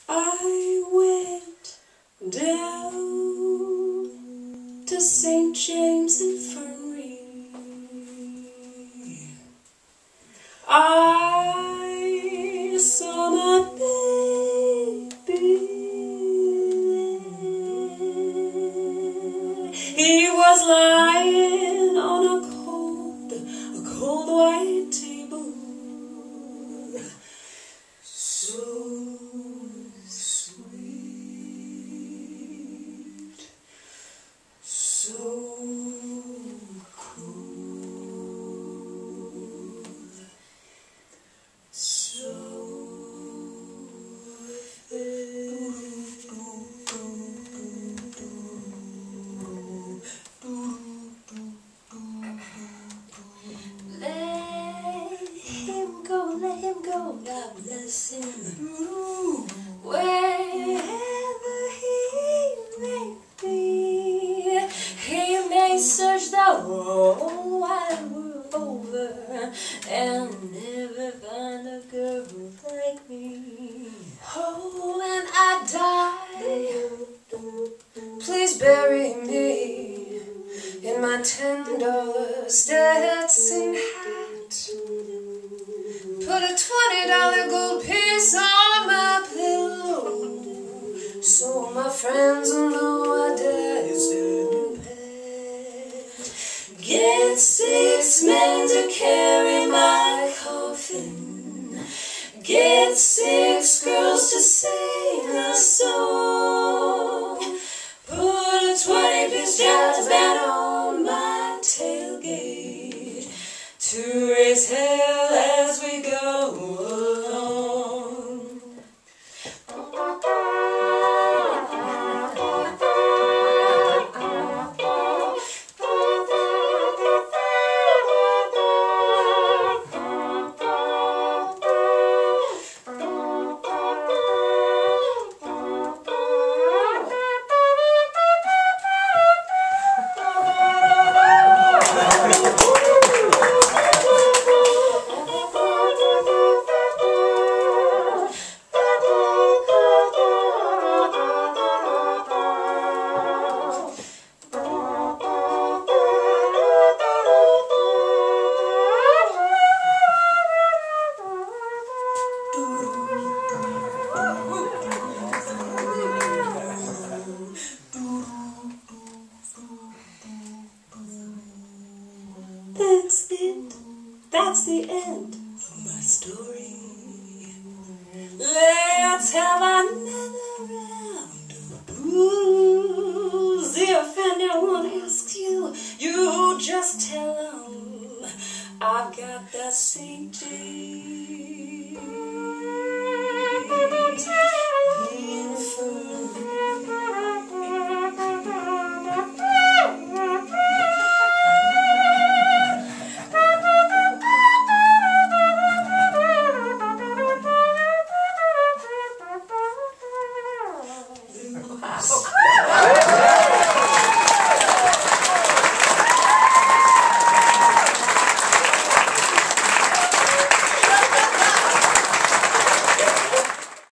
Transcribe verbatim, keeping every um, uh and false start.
I went down to Saint James Infirmary. I saw my baby. He was lying on a cold, a cold white table. So sweet, so cool, so let him go, let him go, God bless him. Wherever he may be, he may search the whole wide world over and never find a girl like me. Oh, when I die, please bury me in my ten dollar Stetson hat. Put a twenty dollar gold piece on my pillow, so my friends will know I died standing pat. Get six men to carry my coffin. Get six girls to sing a song. Put a twenty piece jazz band on my tailgate to raise hell as we go along. That's it. That's the end of my story. Let's have another round of blues. If anyone asks you, you just tell them I've got that Saint James.